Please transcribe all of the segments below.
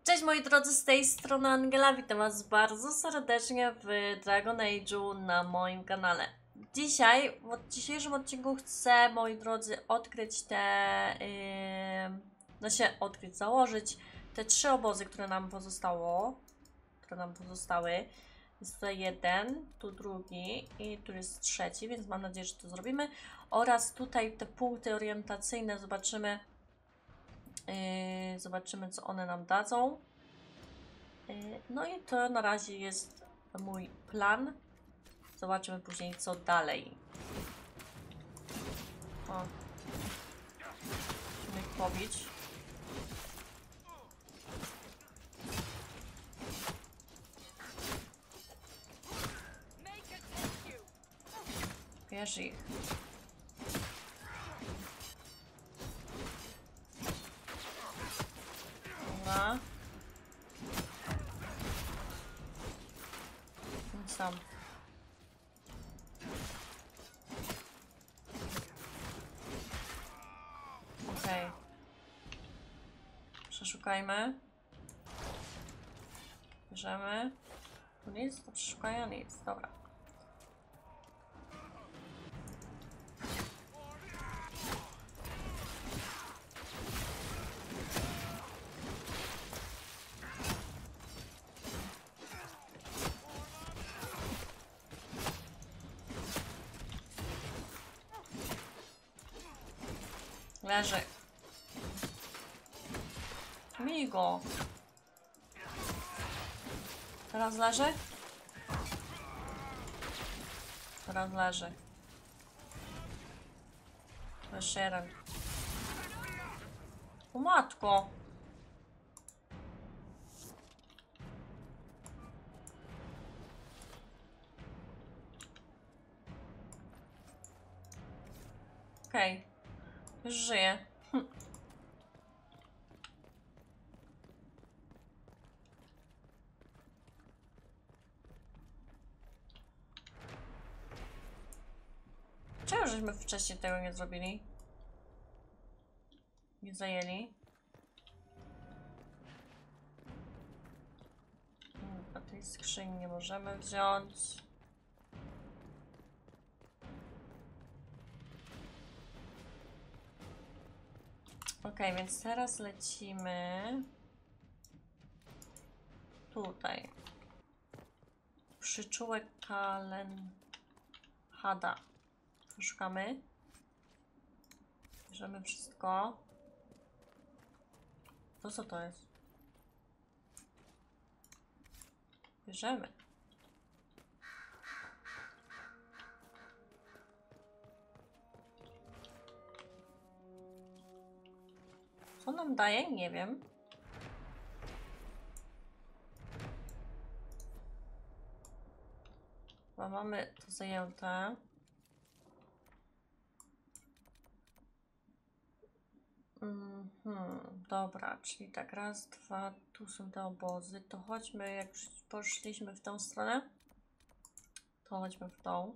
Cześć moi drodzy, z tej strony Angela, witam was bardzo serdecznie w Dragon Age'u na moim kanale. Dzisiaj, w dzisiejszym odcinku chcę, moi drodzy, odkryć założyć te 3 obozy, które nam pozostały. Jest tutaj jeden, tu drugi i tu jest trzeci, więc mam nadzieję, że to zrobimy. Oraz tutaj te punkty orientacyjne zobaczymy, co one nam dadzą. No i to na razie jest mój plan. Zobaczymy później, co dalej. O. Musimy ich pobić. Bierz ich. Dobra. Idź sam. Okej. Przeszukajmy. Bierzemy. Tu nic, do przeszukania nic. Dobra. Leży. Migo. Teraz leży? Teraz leży. Jeszcze jeden. O matko. Okej. Już żyje. Czemu żeśmy wcześniej tego nie zrobili? Nie zajęli? A tej skrzyni nie możemy wziąć. Okej, więc teraz lecimy tutaj. Przyczółek Kalenhada. Szukamy. Bierzemy wszystko. To co to jest? Bierzemy. Co nam daje? Nie wiem. Bo mamy to zajęte. Dobra, czyli tak raz, dwa, tu są te obozy. To chodźmy, jak już poszliśmy w tą stronę, to chodźmy w tą.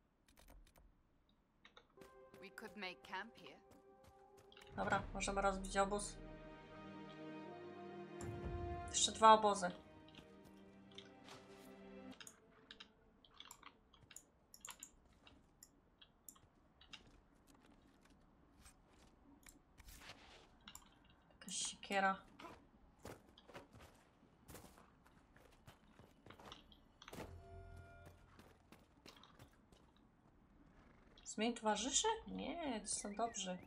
Dobra, możemy rozbić obóz. Jeszcze 2 obozy. Jakaś siekiera. Zmień towarzyszy? Nie, to są dobrzy.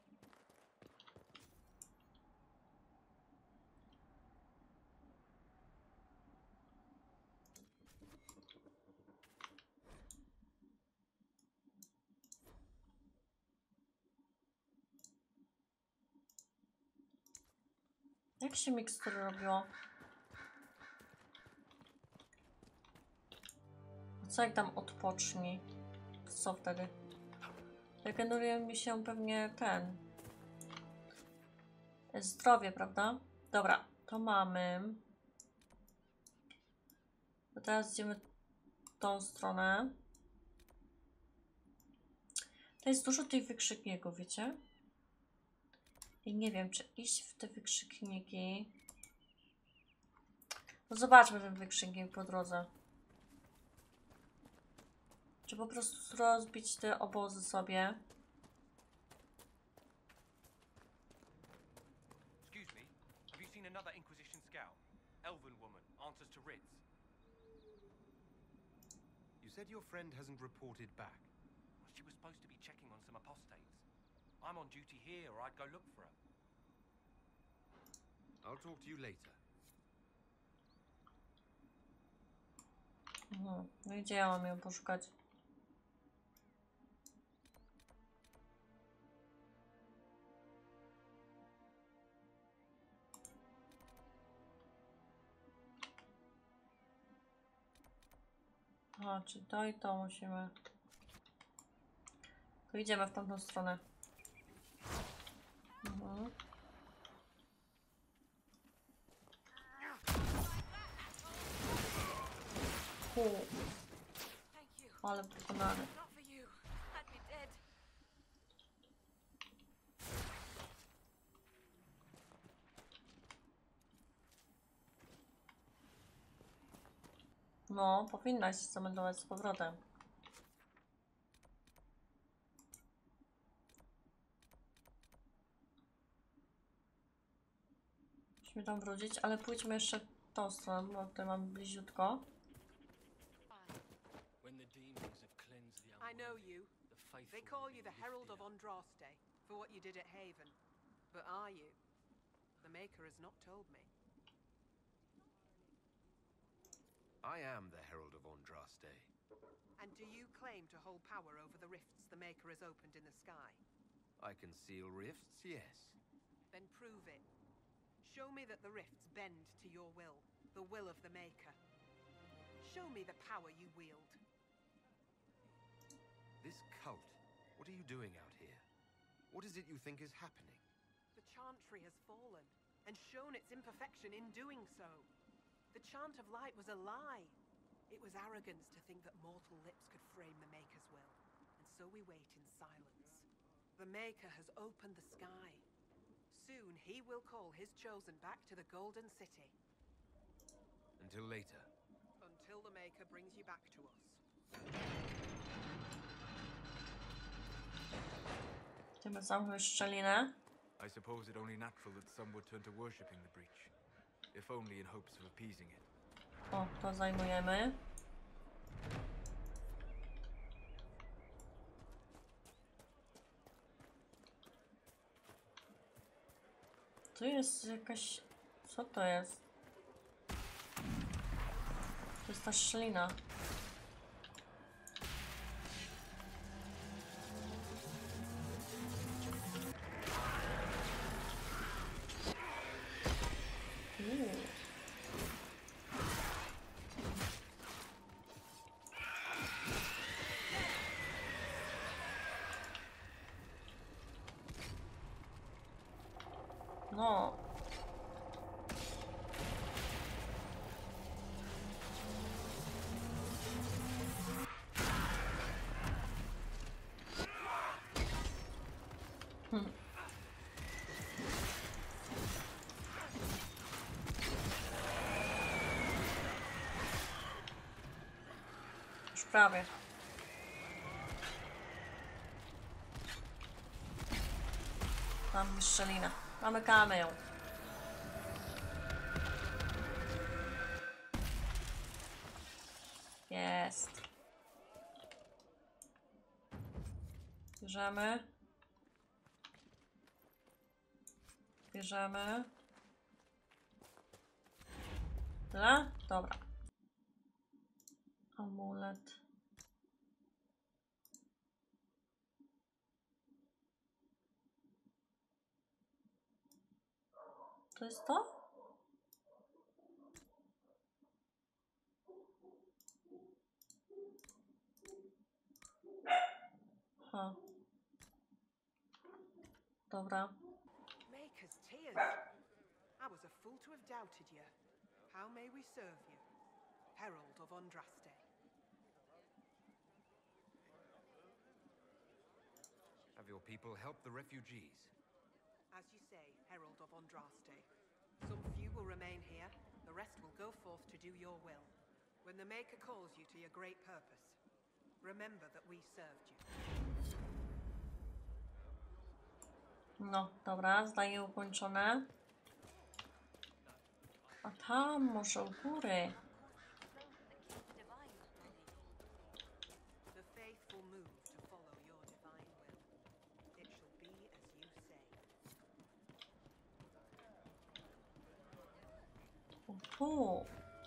Jak się mikstury robiło? Co jak tam odpocznij? Co wtedy? Regeneruje mi się pewnie zdrowie, prawda? Dobra, to mamy. To teraz idziemy w tą stronę. To jest dużo tych wykrzykników, wiecie? I nie wiem, czy iść w te wykrzykniki. No zobaczmy ten wykrzyknik po drodze. Czy po prostu rozbić te obozy sobie? Excuse me, have you seen another Inquisition scout? Elven woman, answers to writs. You said your friend hasn't reported back. Well, she was supposed to be checking on some apostates. I'm on duty here, or I'd go look for her. I'll talk to you later. No i gdzie ja mam ją poszukać? A, czy to i to musimy. To idziemy w tamtą stronę. Ale pokonany. No, powinnaś zameldować z powrotem. Musimy tam wrócić, ale pójdźmy jeszcze tą stroną, bo tutaj mamy bliziutko. I know you. They call you the Herald of Andraste for what you did at Haven. But are you? The Maker has not told me. I am the Herald of Andraste. And do you claim to hold power over the rifts the Maker has opened in the sky? I can seal rifts, yes. Then prove it. Show me that the rifts bend to your will of the Maker. Show me the power you wield. This cult, what are you doing out here? What is it you think is happening? The Chantry has fallen, and shown its imperfection in doing so. The Chant of Light was a lie. It was arrogance to think that mortal lips could frame the Maker's will, and so we wait in silence. The Maker has opened the sky. Soon he will call his chosen back to the Golden City. Until later. Until the Maker brings you back to us. Chcemy zamknąć szczelinę. I suppose it only natural that some would turn to worshipping the breach, if only in hopes of appeasing it. O, to zajmujemy. Tu jest jakaś... Co to jest? To jest ta szczelina. No. Już prawie. Tam szczelina. Zamykamy ją. Jest. Bierzemy. Bierzemy. Tyle? Dobra. Amulet. To jest to? Ha. Dobra. Maker's tears. I was a fool to have doubted you. How may we serve you? Herald of Andraste. Have your people help the refugees? As you say, Herald of Andraste. Some few will remain here, the rest will go forth to do your will. When the Maker calls you to your great purpose, remember that we served you. No, dobra, zdanie ukończone. A tam może u góry. The faithful move to follow your divine will. It shall be as you say. Tu.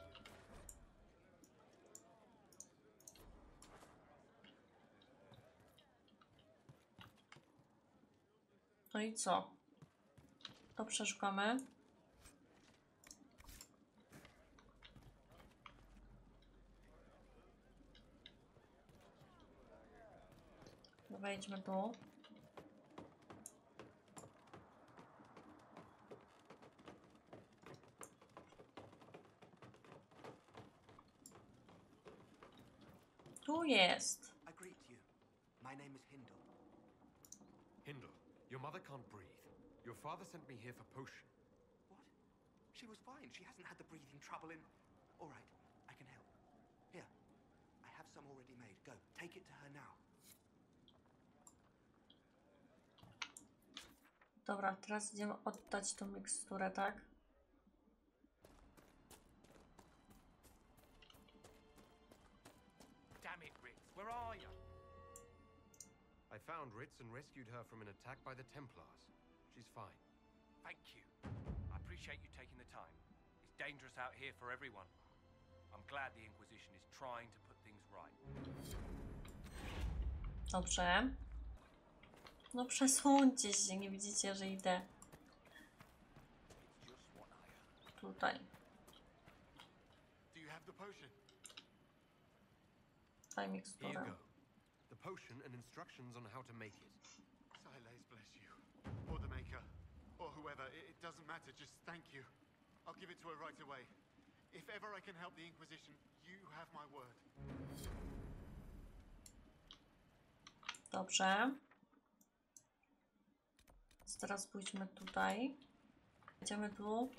No i co? To przeszukamy. Wejdźmy tu. Tu jest. I greet you. My name is Hindle. Hindle, your mother can't breathe. Your father sent me here for potion. What? She was fine. She hasn't had the breathing trouble in... All right, I can help. Here, I have some already made. Go, take it to her now. Dobra, teraz idziemy oddać tą miksturę, tak? Damn it, Ritz, where are you? I found Ritz and rescued her from an attack by the Templars. She's fine. Thank you. I appreciate you taking the time. It's dangerous out here for everyone. I'm glad the Inquisition is trying to put things right. Dobrze. No przesuńcie się, nie widzicie, że idę It's just what I heard. tutaj. Do you have the potion? Daj Here you miksturę. go. The potion and instructions on how to make it. Silas bless you. Or the Maker. Or whoever. It doesn't matter. Just thank you. I'll give it to her right away. If ever I can help the Inquisition, you have my word. Dobrze. Więc teraz pójdźmy tutaj. Idziemy tu.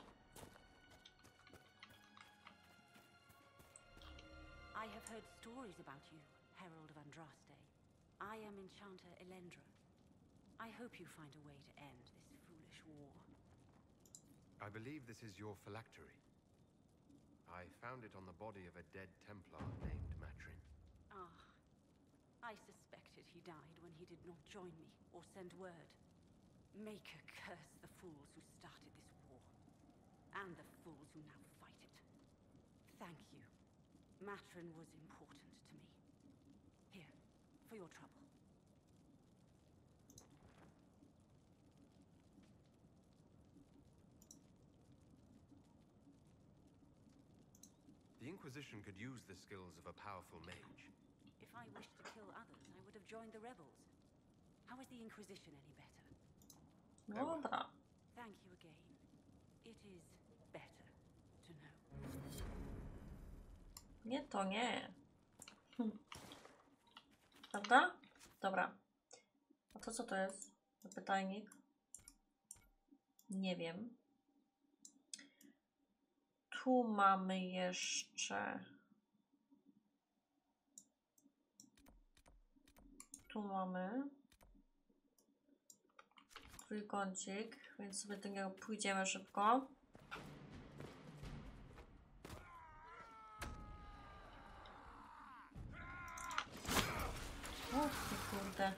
I have heard stories about you, Herald of Andraste. I am Enchanter Elendra. I hope you find a way to end this foolish war. I believe this is your phylactery. I found it on the body of a dead Templar named Matrin. Ah, I suspected he died when he did not join me or send word. Maker curse the fools who started this war, and the fools who now fight it. Thank you. Matrin was important to me. Here, for your trouble. The Inquisition could use the skills of a powerful mage. If I wished to kill others, I would have joined the rebels. How is the Inquisition any better? Dobra. Thank you again. It is better to know. Nie, to nie. Prawda? Dobra. A to co to jest? Zapytajnik. Nie wiem. Tu mamy jeszcze... Tu mamy... trójkącik, więc sobie do niego pójdziemy szybko. O ty kurde.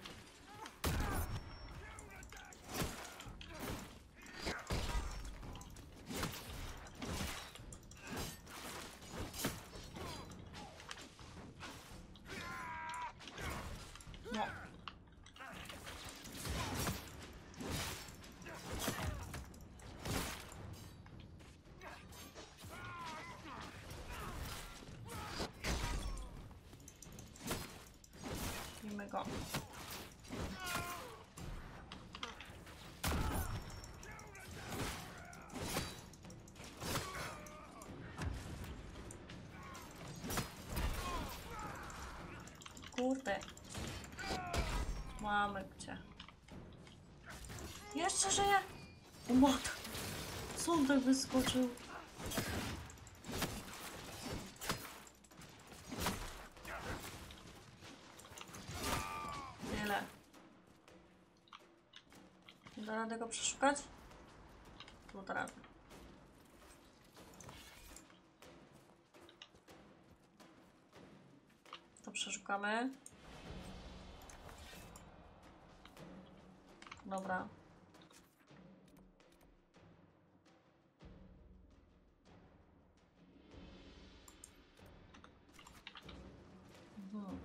No. Bijmy go. Kurde. Mamy gdzie. Jeszcze żyje. O matko. Co on tak wyskoczył? Da radę go przeszukać? Tu da radę. To przeszukamy. Dobra. Mhm.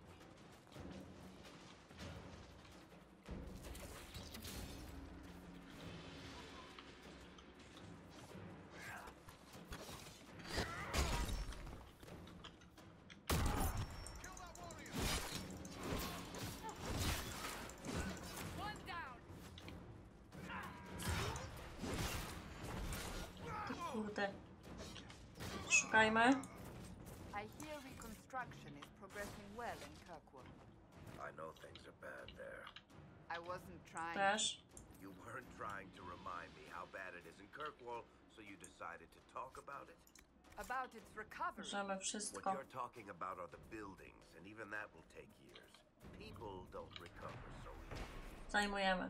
Ty kurde. Szukajmy. I hear reconstruction is progressing well in Kirkwall. I know things are bad there. I wasn't trying. Też. You weren't trying to remind me how bad it is in Kirkwall, so you decided to talk about it? About its recovery. Bierzemy What wszystko. you're talking about are the buildings, and even that will take years. People don't recover so easily. Zajmujemy.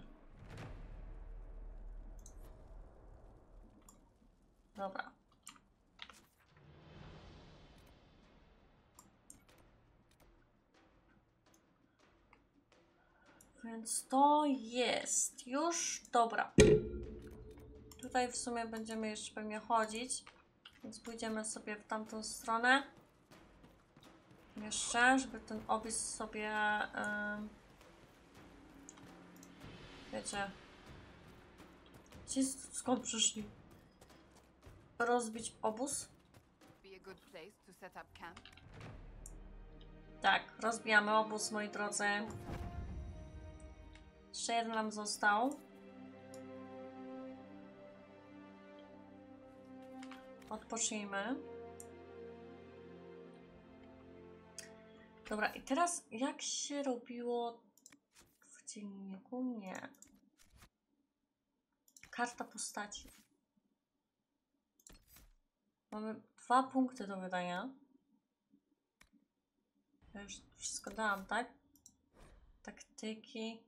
Dobra. Więc to jest już dobra. Tutaj w sumie będziemy jeszcze pewnie chodzić, więc pójdziemy sobie w tamtą stronę. Jeszcze, żeby ten obóz sobie wiecie, skąd przyszli? Rozbić obóz? Be a good place to set up camp. Tak, rozbijamy obóz, moi drodzy. Jeszcze jeden nam został. Odpocznijmy. Dobra, i teraz jak się robiło w dzienniku? Nie. Karta postaci. Mamy 2 punkty do wydania. Ja już wszystko dałam, tak? Taktyki.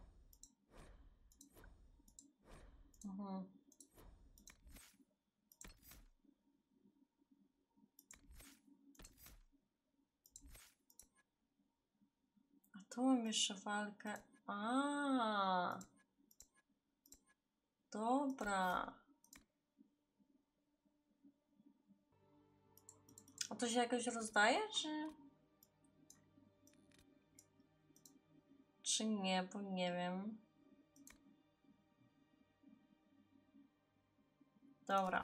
A tu mam jeszcze walkę. A, dobra. A to się jakoś rozdaje, czy nie, bo nie wiem. Dobra.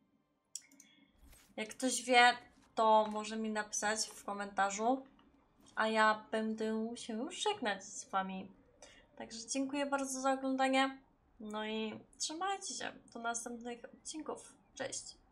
Jak ktoś wie, to może mi napisać w komentarzu, a ja będę się już żegnać z wami. Także dziękuję bardzo za oglądanie. No i trzymajcie się do następnych odcinków. Cześć!